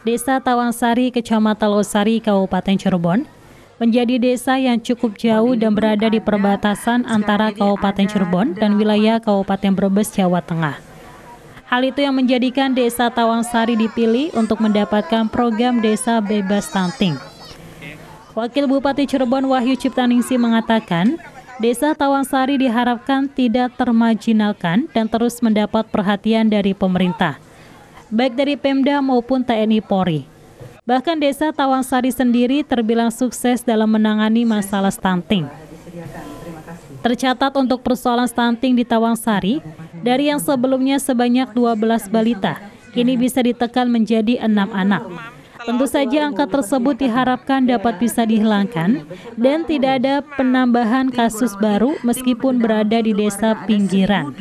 Desa Tawangsari, Kecamatan Losari, Kabupaten Cirebon, menjadi desa yang cukup jauh dan berada di perbatasan antara Kabupaten Cirebon dan wilayah Kabupaten Brebes, Jawa Tengah. Hal itu yang menjadikan Desa Tawangsari dipilih untuk mendapatkan program Desa Bebas Stunting. Wakil Bupati Cirebon Wahyu Ciptaningsih mengatakan, Desa Tawangsari diharapkan tidak termarginalkan dan terus mendapat perhatian dari pemerintah, baik dari Pemda maupun TNI Polri. Bahkan Desa Tawangsari sendiri terbilang sukses dalam menangani masalah stunting. Tercatat untuk persoalan stunting di Tawangsari, dari yang sebelumnya sebanyak 12 balita, kini bisa ditekan menjadi 6 anak. Tentu saja angka tersebut diharapkan dapat bisa dihilangkan dan tidak ada penambahan kasus baru meskipun berada di desa pinggiran.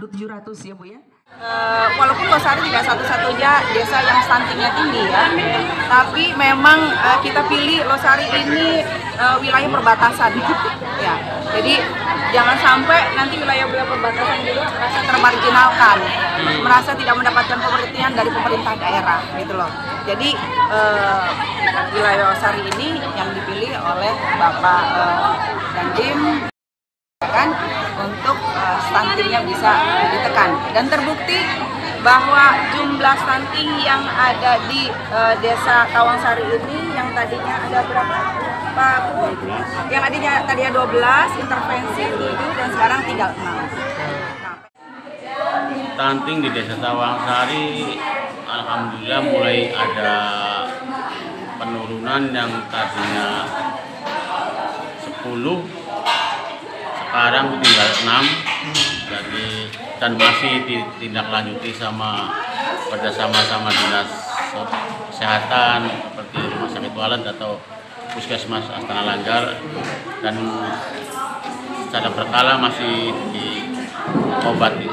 Walaupun Losari tidak satu-satunya desa yang stuntingnya tinggi ya, tapi memang kita pilih Losari ini wilayah perbatasan ya. Jadi jangan sampai nanti wilayah-wilayah perbatasan itu merasa termarginalkan, merasa tidak mendapatkan pengertian dari pemerintah daerah gitu loh. Jadi wilayah Losari ini yang dipilih oleh Bapak Dandim kan untuk stuntingnya bisa ditekan, dan terbukti bahwa jumlah stunting yang ada di Desa Tawangsari ini yang tadinya ada berapa Pak? Yang tadinya 12, intervensi 7 dan sekarang tinggal 6. Stunting di Desa Tawangsari alhamdulillah mulai ada penurunan yang tadinya 10 sekarang tinggal 6, dan masih ditindaklanjuti bersama dinas kesehatan seperti Rumah Sakit Walet atau Puskesmas Astana Langgar, dan secara berkala masih diobati.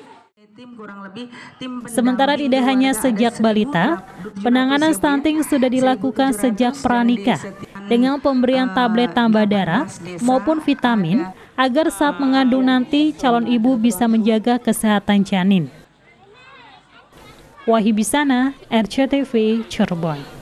Sementara tidak hanya sejak balita, penanganan stunting sudah dilakukan sejak pranikah dengan pemberian tablet tambah darah maupun vitamin agar saat mengandung nanti calon ibu bisa menjaga kesehatan janin. Wahyu Bisana, RCTV, Cirebon.